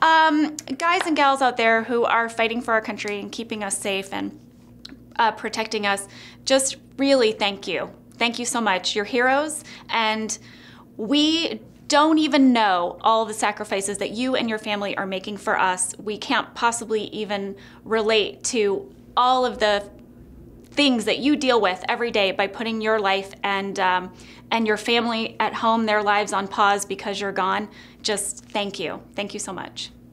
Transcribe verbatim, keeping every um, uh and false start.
Um, guys and gals out there who are fighting for our country and keeping us safe and uh, protecting us, just really thank you. Thank you so much. You're heroes, and we don't even know all the sacrifices that you and your family are making for us. We can't possibly even relate to all of the things that you deal with every day by putting your life and um, and your family at home, their lives on pause because you're gone. Just thank you. Thank you so much.